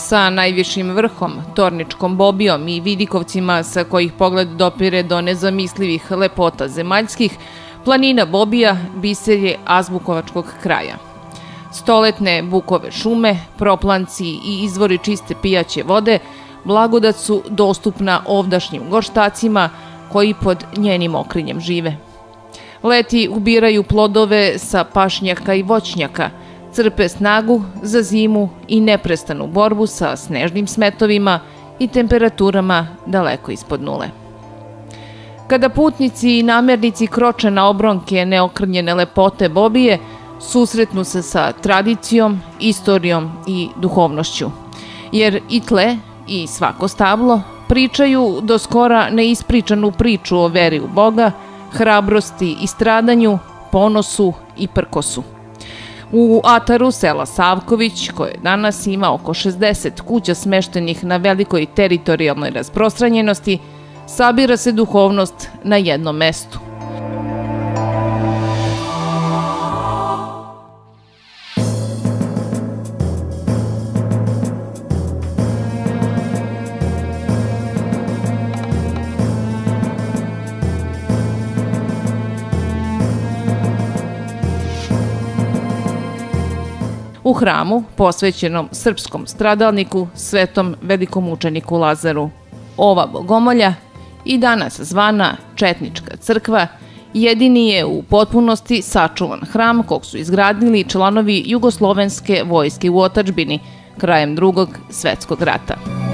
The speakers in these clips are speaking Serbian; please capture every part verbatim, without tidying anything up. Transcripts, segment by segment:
Sa najvišim vrhom, Torničkom Bobijom i vidikovcima sa kojih pogled dopire do nezamislivih lepota zemaljskih, planina Bobija biser je azbukovačkog kraja. Stoletne bukove šume, proplanci i izvori čiste pijaće vode blagodat su dostupna ovdašnjim gorštacima koji pod njenim okriljem žive. Leti ubiraju plodove sa pašnjaka i voćnjaka, crpe snagu za zimu i neprestanu borbu sa snežnim smetovima i temperaturama daleko ispod nule. Kada putnici i namernici kroče na obronke neokrnjene lepote Bobije, susretnu se sa tradicijom, istorijom i duhovnošću. Jer i tle i svako stablo pričaju do skora neispričanu priču o veri u Boga, hrabrosti i stradanju, ponosu i prkosu. U ataru sela Savković, koje danas ima oko šezdeset kuća smeštenih na velikoj teritorijalnoj rasprostranjenosti, sabira se duhovnost na jednom mestu. U hramu, posvećenom srpskom stradalniku, svetom velikomučeniku Lazaru. Ova bogomolja, i danas zvana Četnička crkva, jedini je u potpunosti sačuvan hram kog su izgradili članovi Jugoslovenske vojske u otadžbini krajem Drugog svetskog rata.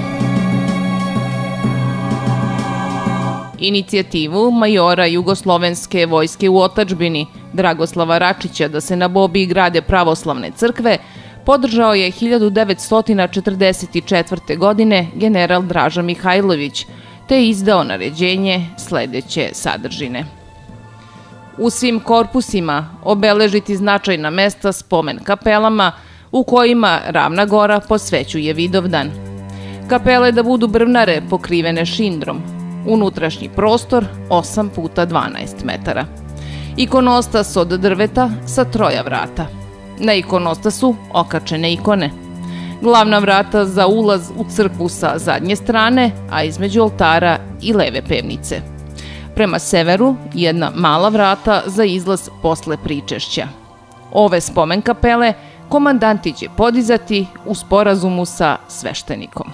Inicijativu majora Jugoslovenske vojske u otadžbini Dragoslava Račića da se na Bobiji grade pravoslavne crkve podržao je hiljadu devetsto četrdeset četvrte. godine general Draža Mihajlović, te izdao naređenje sledeće sadržine. U svim korpusima obeležiti značajna mesta spomen kapelama u kojima Ravna Gora posvećuje Vidovdan. Kapele da budu brvnare pokrivene šindrom, unutrašnji prostor osam puta dvanaest metara. Ikonostas od drveta sa troja vrata. Na ikonostasu okačene ikone. Glavna vrata za ulaz u crkvu sa zadnje strane, a između oltara i leve pevnice. Prema severu jedna mala vrata za izlaz posle pričešća. Ove spomen kapele komandanti će podizati u sporazumu sa sveštenikom.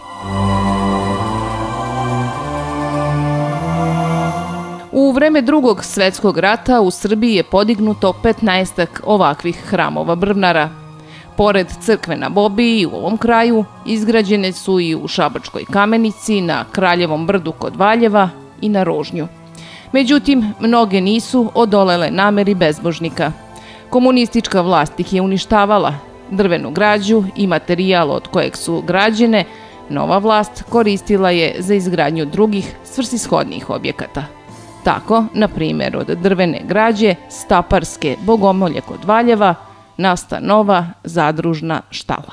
U vreme Drugog svetskog rata u Srbiji je podignuto petnaestak ovakvih hramova brvnara. Pored crkve na Bobiji u ovom kraju, izgrađene su i u Šabačkoj Kamenici, na Kraljevom brdu kod Valjeva i na Rožnju. Međutim, mnoge nisu odolele nameri bezbožnika. Komunistička vlast ih je uništavala. Drvenu građu i materijal od kojeg su građene, nova vlast koristila je za izgradnju drugih svrsishodnijih objekata. Tako, na primjer, od drvene građe Staparske bogomolje kod Valjeva nasta nova zadružna štala.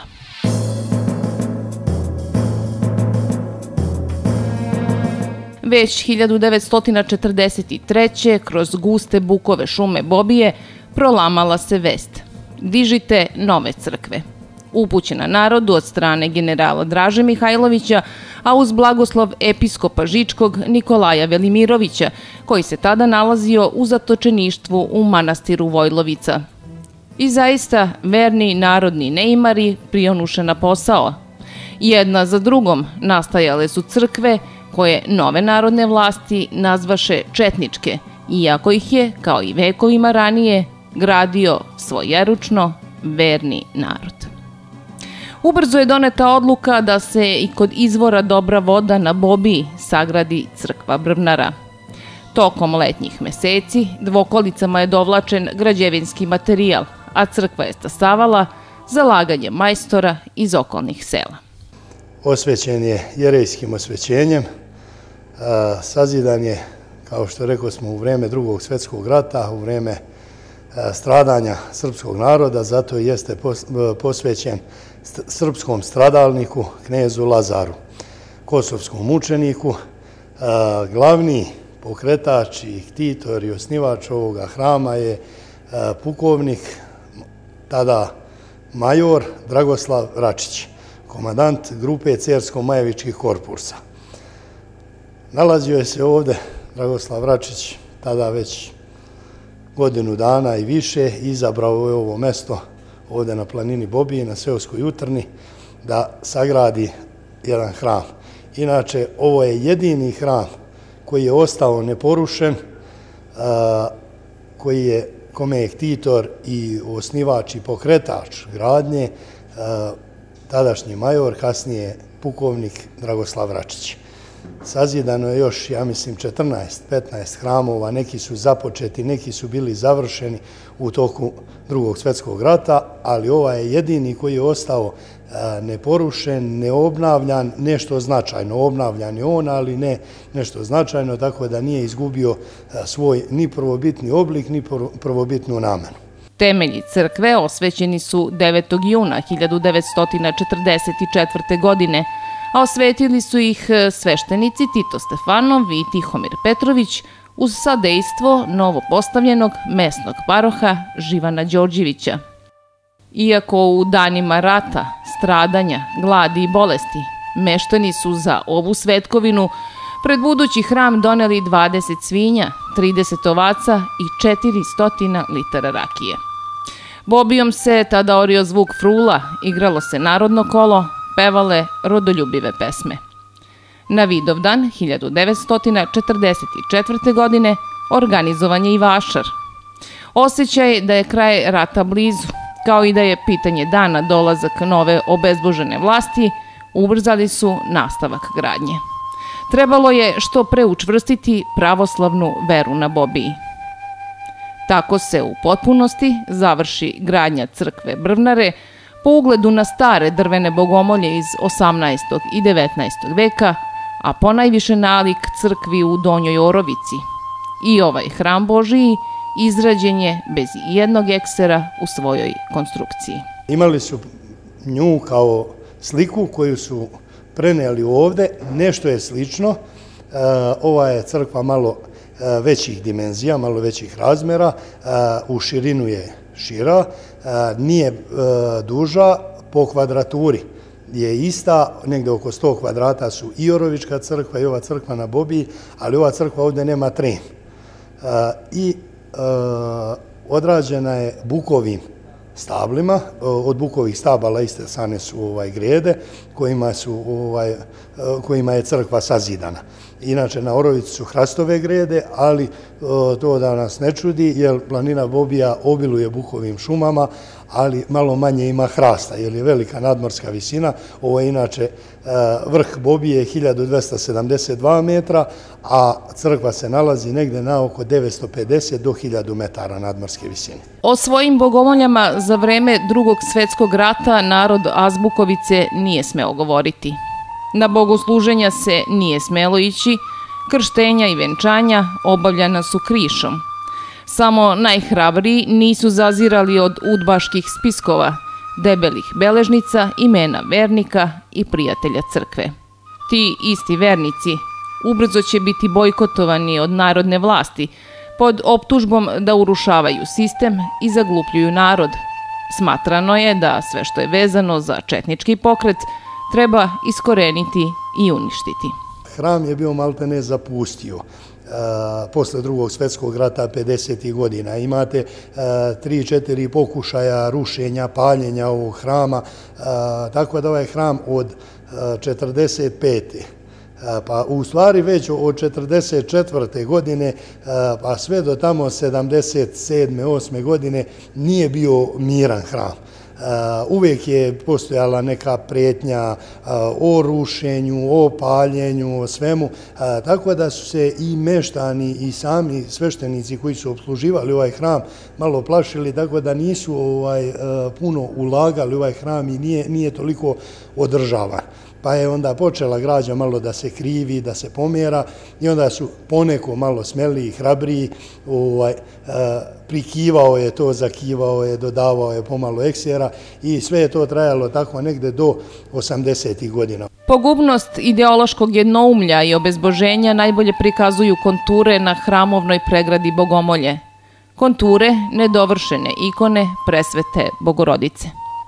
Već hiljadu devetsto četrdeset treće. kroz guste bukove šume Bobije prolamala se vest: dižite nove crkve. Upućena narodu od strane generala Draže Mihajlovića, a uz blagoslov episkopa Žičkog Nikolaja Velimirovića, koji se tada nalazio u zatočeništvu u manastiru Vojlovica. I zaista, verni narodni neimari prionuše na posao. Jedna za drugom nastajale su crkve koje nove narodne vlasti nazvaše četničke, iako ih je, kao i vekovima ranije, gradio svojeručno verni narod. Ubrzo je doneta odluka da se i kod izvora Dobra voda na Bobiji sagradi crkva brvnara. Tokom letnjih meseci dvokolicama je dovlačen građevinski materijal, a crkva je stasavala zalaganjem majstora iz okolnih sela. Osvećen je jerejskim osvećenjem, sazidan je, kao što rekao smo, u vreme Drugog svetskog rata, u vreme stradanja srpskog naroda, zato jeste posvećen srpskom stradalniku, knezu Lazaru, kosovskom mučeniku. Glavni pokretač i ktitor i osnivač ovoga hrama je pukovnik, tada major Dragoslav Račić. komandant grupe Cersko-Majevičkih korpusa. Nalazio je se ovde Dragoslav Račić, tada već godinu dana i više, izabrao je ovo mesto ovde na planini Bobiji, na seoskoj jutrni, da sagradi jedan hram. Inače, ovo je jedini hram koji je ostao neporušen, koji je, kome je ktitor i osnivač i pokretač gradnje, tadašnji major, kasnije pukovnik Dragoslav Račić. Sazidano je još, ja mislim, četrnaest petnaest hramova, neki su započeti, neki su bili završeni u toku Drugog svjetskog rata, ali ovaj je jedini koji je ostao neporušen, neobnavljan, nešto značajno. Obnavljan je on, ali ne nešto značajno, tako da nije izgubio svoj ni prvobitni oblik, ni prvobitnu namenu. Temelji crkve osvećeni su devetog juna hiljadu devetsto četrdeset četvrte. godine, a osvetili su ih sveštenici Tito Stefanov i Tihomir Petrović uz sadejstvo novopostavljenog mesnog paroha Živana Đorđevića. Iako u danima rata, stradanja, gladi i bolesti, meštani su za ovu svetkovinu pred budući hram doneli dvadeset svinja, trideset ovaca i četiristo litara rakije. Bobijom se tada orio zvuk frula, igralo se narodno kolo, pevale rodoljubive pesme. Na Vidovdan hiljadu devetsto četrdeset četvrte. godine organizovan je i vašar. Osjećaj da je kraj rata blizu, kao i da je pitanje dana dolazak nove obezbožene vlasti, ubrzali su nastavak gradnje. Trebalo je što pre učvrstiti pravoslavnu veru na Bobiji. Tako se u potpunosti završi gradnja crkve Brvnare po ugledu na stare drvene bogomolje iz osamnaestog i devetnaestog. veka, a ponajviše nalik crkvi u Donjoj Orovici. I ovaj hram Božiji izrađen je bez jednog eksera u svojoj konstrukciji. Imali su nju kao sliku koju su preneli ovde, nešto je slično. Ova je crkva malo većih dimenzija, malo većih razmera, u širinu je šira, nije duža, po kvadraturi je ista, negde oko sto kvadrata su i Orovička crkva i ova crkva na Bobiji, ali ova crkva ovde nema tren. I odrađena je bukovim stablima, od bukovih stabala iste sane su grede kojima je crkva sazidana. Inače, na Orovici su hrastove grede, ali to da nas ne čudi, jer planina Bobija obiluje bukovim šumama, ali malo manje ima hrasta, jer je velika nadmorska visina. Ovo je inače vrh Bobije hiljadu dvesta sedamdeset dva metra, a crkva se nalazi negde na oko devetsto pedeset do hiljadu metara nadmorske visine. O svojim bogomoljama za vreme Drugog svjetskog rata narod Azbukovice nije smeo govoriti. Na bogosluženja se nije smelo ići, krštenja i venčanja obavljana su krišom. Samo najhrabriji nisu zazirali od udbaških spiskova, debelih beležnica, imena vernika i prijatelja crkve. Ti isti vernici ubrzo će biti bojkotovani od narodne vlasti pod optužbom da urušavaju sistem i zaglupljuju narod. Smatrano je da sve što je vezano za četnički pokret treba iskoreniti i uništiti. Hram je bio maltene zapustio posle Drugog svjetskog rata pedesetih godina. Imate tri četiri pokušaja rušenja, paljenja ovog hrama, tako da ovaj hram od četrdeset pete pa u stvari već od četrdeset četvrte. godine pa sve do tamo sedamdeset sedme osme. godine nije bio miran hram. Uvijek je postojala neka pretnja o rušenju, o paljenju, o svemu, tako da su se i meštani i sami sveštenici koji su obsluživali ovaj hram malo plašili, tako da nisu puno ulagali u ovaj hram i nije toliko održavan. Pa je onda počela građa malo da se krivi, da se pomjera i onda su poneko malo smeliji, hrabriji, prikivao je to, zakivao je, dodavao je pomalo eksera i sve je to trajalo tako negde do osamdesetih godina. Pogubnost ideološkog jednoumlja i obezboženja najbolje prikazuju konture na hramovnoj pregradi Bogomolje. Konture nedovršene ikone presvete Bogorodice.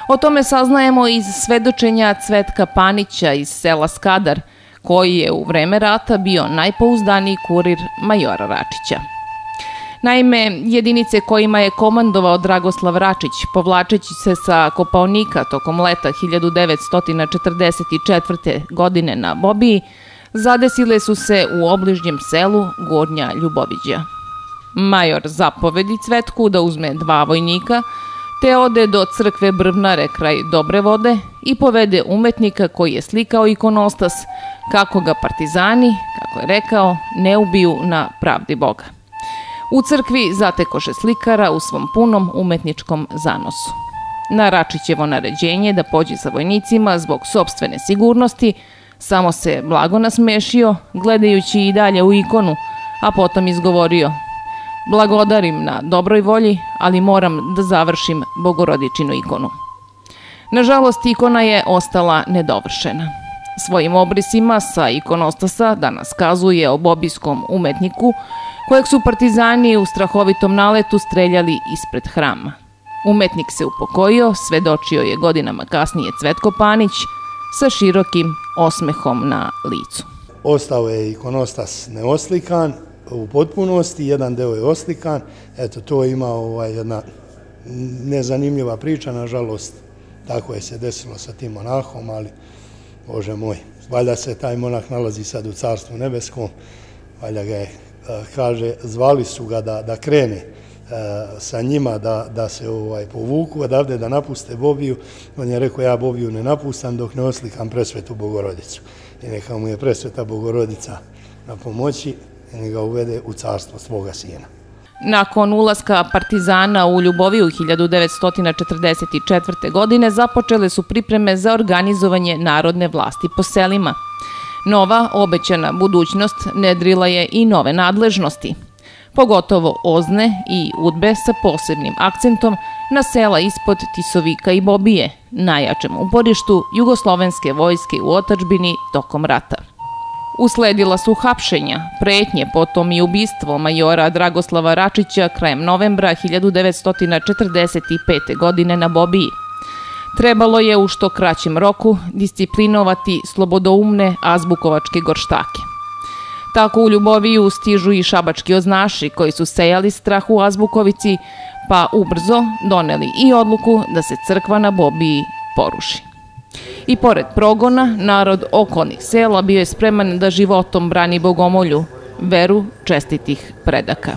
O tome saznajemo iz svedočenja Cvetka Panića iz sela Skadar, koji je u vreme rata bio najpouzdaniji kurir majora Račića. Naime, jedinice kojima je komandovao Dragoslav Račić, povlačeći se sa Kopaonika tokom leta hiljadu devetsto četrdeset četvrte. godine na Bobiji, zadesile su se u obližnjem selu Gornja Ljuboviđa. Major zapovedi Cvetku da uzme dva vojnika, te ode do crkve Brvnare kraj Dobre vode i povede umetnika koji je slikao ikonostas, kako ga partizani, kako je rekao, ne ubiju na pravdi Boga. U crkvi zatekoše slikara u svom punom umetničkom zanosu. Na Račićevo naređenje da pođe sa vojnicima zbog sopstvene sigurnosti, samo se blago nasmešio, gledajući i dalje u ikonu, a potom izgovorio: "Blagodarim na dobroj volji, ali moram da završim Bogorodičinu ikonu." Nažalost, ikona je ostala nedovršena. Svojim obrisima sa ikonostasa danas kazuje o bobijskom umetniku kojeg su partizani u strahovitom naletu streljali ispred hrama. Umetnik se upokojio, svedočio je godinama kasnije Cvetko Panić sa širokim osmehom na licu. Ostao je ikonostas neoslikan u potpunosti, jedan deo je oslikan. Eto, to ima jedna nezanimljiva priča, nažalost, tako je se desilo sa tim monahom, ali, Bože moj, valjda se taj monah nalazi sad u Carstvu nebeskom, valjda ga je, kaže, zvali su ga da krene sa njima, da se povuku odavde, da napuste Bobiju. On je rekao: "Ja Bobiju ne napustam dok ne oslikam presvetu Bogorodicu." I neka mu je presveta Bogorodica na pomoći i neka ga uvede u carstvo svoga sina. Nakon ulaska partizana u Ljuboviju hiljadu devetsto četrdeset četvrte. godine započele su pripreme za organizovanje narodne vlasti po selima. Nova, obećana budućnost nedrila je i nove nadležnosti, pogotovo Ozne i Udbe sa posebnim akcentom na sela ispod Tisovika i Bobije, najjačem uporištu jugoslovenske vojske u otadžbini tokom rata. Usledila su hapšenja, pretnje, potom i ubistvo majora Dragoslava Račića krajem novembra hiljadu devetsto četrdeset pete. godine na Bobiji. Trebalo je u što kraćem roku disciplinovati slobodoumne azbukovačke gorštake. Tako u Ljuboviju stižu i šabački oznaši koji su sejali strah u Azbukovici, pa ubrzo doneli i odluku da se crkva na Bobiji poruši. I pored progona, narod okolnih sela bio je spreman da životom brani bogomolju, veru čestitih predaka.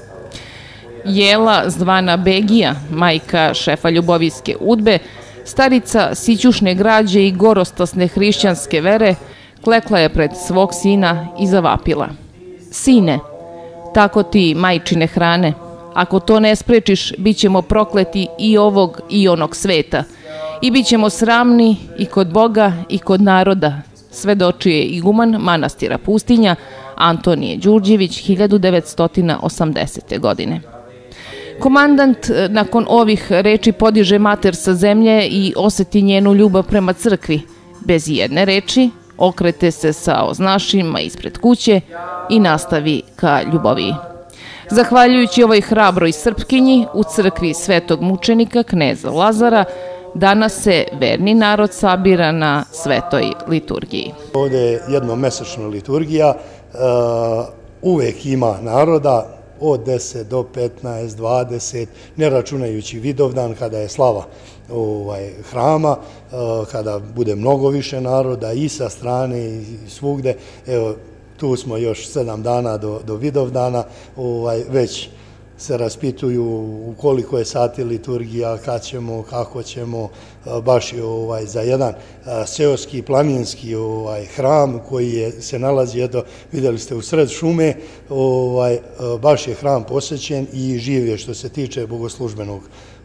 Jela, zvana Begija, majka šefa ljubovijske Udbe, starica sićušne građe i gorostasne hrišćanske vere, klekla je pred svog sina i zavapila: "Sine, tako ti majčine hrane, ako to ne sprečiš, bit ćemo prokleti i ovog i onog sveta, i bit ćemo sramni i kod Boga i kod naroda", svedočuje iguman manastira Pustinja Antonije Đurđević hiljadu devetsto osamdesete. godine. Komandant nakon ovih reči podiže mater sa zemlje i oseti njenu ljubav prema crkvi. Bez jedne reči okrete se sa oznašima ispred kuće i nastavi ka Ljuboviji. Zahvaljujući ovoj hrabroj Srpkinji, u crkvi Svetog mučenika kneza Lazara danas se verni narod sabira na svetoj liturgiji. Ovde je jednomesečna liturgija, uvek ima naroda, od deset do petnaest, dvadeset, ne računajući Vidovdan kada je slava hrama, kada bude mnogo više naroda i sa strane i svugde. Evo, tu smo još sedam dana do Vidovdana, već se raspituju u koliko je sati liturgija, kad ćemo, kako ćemo, baš je za jedan seoski, planinski hram koji se nalazi, eto, vidjeli ste, u sred šume, baš je hram posećen i živ je što se tiče bogoslužbenog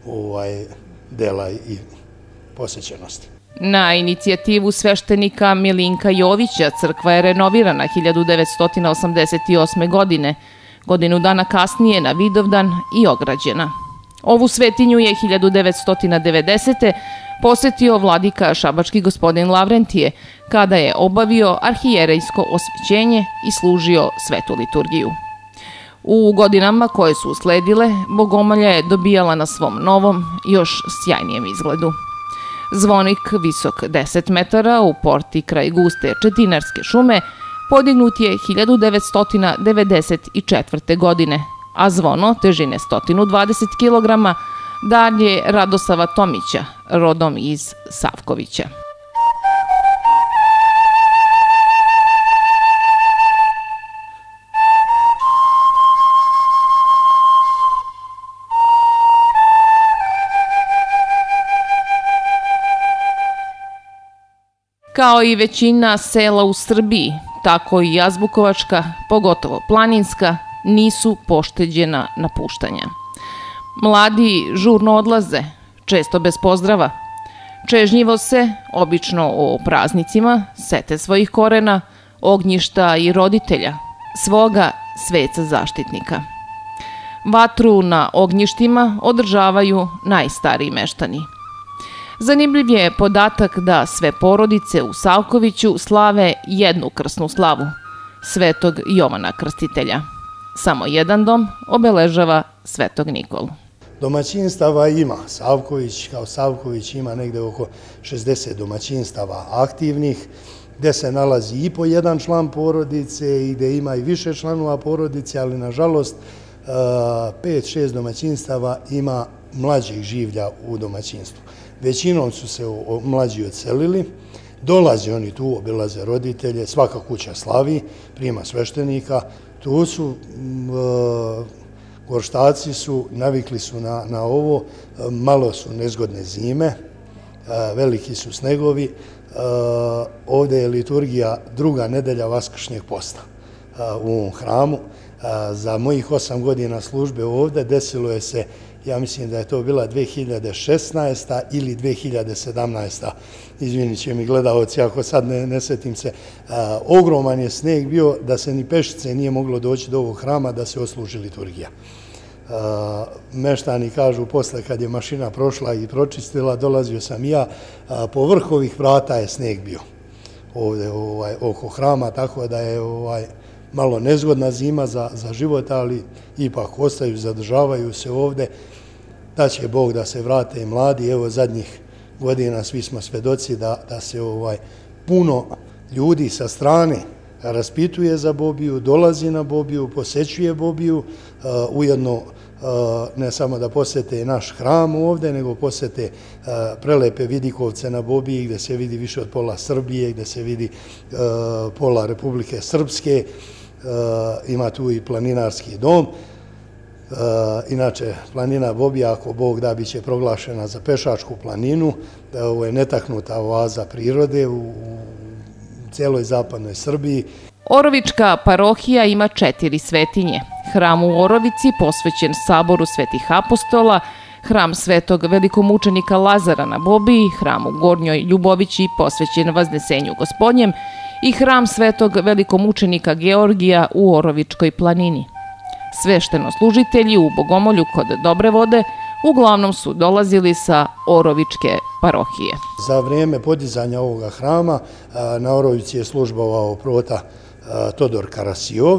dela i posećenosti. Na inicijativu sveštenika Milinka Jovića crkva je renovirana hiljadu devetsto osamdeset osme. godine, godinu dana kasnije na Vidovdan i ograđena. Ovu svetinju je hiljadu devetsto devedesete. posetio vladika šabački gospodin Lavrentije, kada je obavio arhijerejsko osvećenje i služio svetu liturgiju. U godinama koje su usledile, bogomolja je dobijala na svom novom, još sjajnijem izgledu. Zvonik visok deset metara u porti kraj guste četinarske šume podignut je hiljadu devetsto devedeset četvrte. godine, a zvono težine sto dvadeset kilograma dan je Radosava Tomića, rodom iz Savkovića. Kao i većina sela u Srbiji, tako i Azbukovačka, pogotovo planinska, nisu pošteđena napuštanja. Mladi žurno odlaze, često bez pozdrava. Čežnjivo se, obično o praznicima, sete svojih korena, ognjišta i roditelja, svoga sveca zaštitnika. Vatru na ognjištima održavaju najstariji meštani. Zanimljiv je podatak da sve porodice u Savkoviću slave jednu krsnu slavu, Svetog Jovana Krstitelja. Samo jedan dom obeležava Svetog Nikolu. Domaćinstava ima. Savković kao Savković ima negde oko šezdeset domaćinstava aktivnih, gde se nalazi i po jedan član porodice i gde ima i više članova porodice, ali nažalost pet šest domaćinstava ima mlađih življa u domaćinstvu. Većinom su se mlađi odselili, dolaze oni tu, obilaze roditelje, svaka kuća slavi, prima sveštenika. Tu su, gorštaci su, navikli su na ovo, malo su nezgodne zime, veliki su snegovi. Ovde je liturgija druga nedelja Vaskršnjeg posta u ovom hramu. Za mojih osam godina službe ovde desilo je se, ja mislim da je to bila dve hiljade šesnaesta. ili dve hiljade sedamnaesta. Izvinit će mi gledaoci ako sad ne setim se. Ogroman je sneg bio da se ni pešice nije moglo doći do ovog hrama da se osluži liturgija. Meštani kažu posle kad je mašina prošla i pročistila, dolazio sam i ja, po vrh ovih vrata je sneg bio ovde oko hrama, tako da je malo nezgodna zima za život, ali ipak ostaju, zadržavaju se ovde. Da će Bog da se vrate i mladi. Evo zadnjih godina svi smo svedoci da se puno ljudi sa strane raspituje za Bobiju, dolazi na Bobiju, posećuje Bobiju, ujedno ne samo da posete naš hram ovde, nego posete prelepe vidikovce na Bobiji gde se vidi više od pola Srbije, gde se vidi pola Republike Srpske. Ima tu i planinarski dom. Inače, planina Bobija, ako Bog da, bit će proglašena za pešačku planinu. Ovo je netaknuta oaza prirode u cijeloj zapadnoj Srbiji. Orovička parohija ima četiri svetinje. Hram u Orovici, posvećen saboru Svetih apostola, hram Svetog velikomučenika Lazara na Bobiji, hram u Gornjoj Ljubovići, posvećen Vaznesenju Gospodnjem, i hram Svetog velikomučenika Georgija u Orovičkoj planini. Svešteno-služitelji u Bogomolju kod Dobre vode uglavnom su dolazili sa Orovičke parohije. Za vrijeme podizanja ovoga hrama na Orovici je službovao prota Todor Karasijov.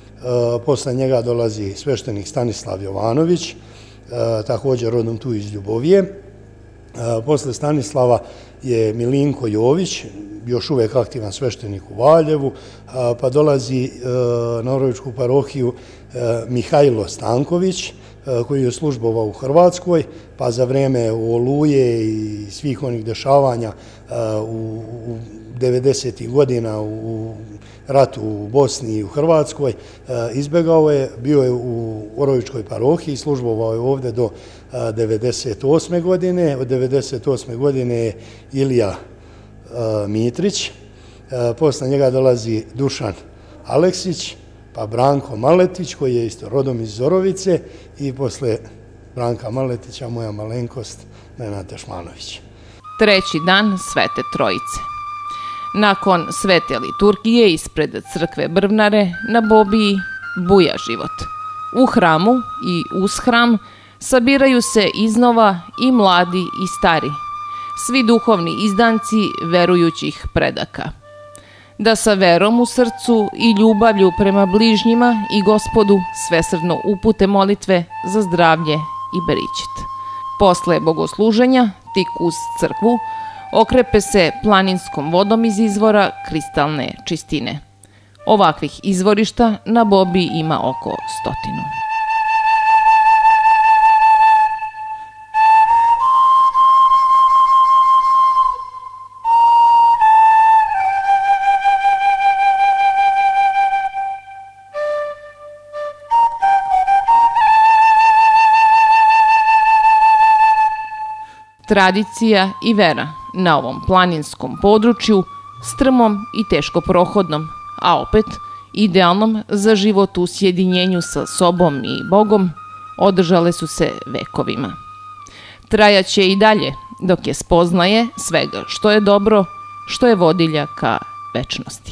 Posle njega dolazi sveštenik Stanislav Jovanović, također rodom tu iz Ljubovije. Posle Stanislava je Milinko Jović, još uvek aktivan sveštenik u Valjevu, pa dolazi na Orovičku parohiju Mihajlo Stanković, koji je službovao u Hrvatskoj, pa za vreme Oluje i svih onih dešavanja u devedesetih godina u ratu u Bosni i u Hrvatskoj izbegao je, bio je u Orovičkoj parohiji, službovao je ovde do devedeset osme godine. Od devedeset osme godine je Ilija Mitrić, posle njega dolazi Dušan Aleksić, pa Branko Maletić, koji je isto rodom iz Orovice, i posle Branka Maletića moja malenkost Nenad Tešmanović. Treći dan Svete Trojice. Nakon svete liturgije ispred crkve Brvnare na Bobiji buja život. U hramu i uz hram sabiraju se iznova i mladi i stari, svi duhovni izdanci verujućih predaka. Da sa verom u srcu i ljubavlju prema bližnjima i Gospodu svesrdno upute molitve za zdravlje i beričet. Posle bogosluženja, tik uz crkvu, okrepe se planinskom vodom iz izvora kristalne čistine. Ovakvih izvorišta na Bobiji ima oko stotinu. Tradicija i vera na ovom planinskom području, strmom i teško prohodnom, a opet idealnom za život u sjedinjenju sa sobom i Bogom, održale su se vekovima. Trajaće i dalje dok je spoznaje svega što je dobro, što je vodilja ka večnosti.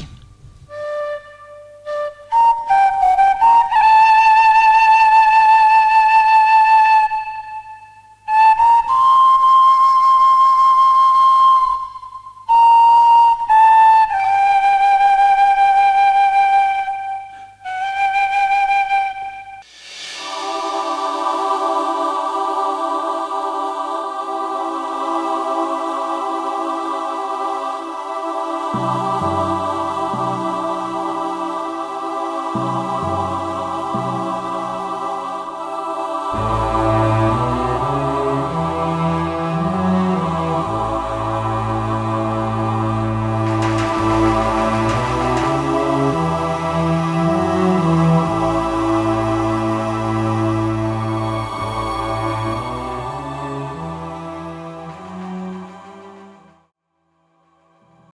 you.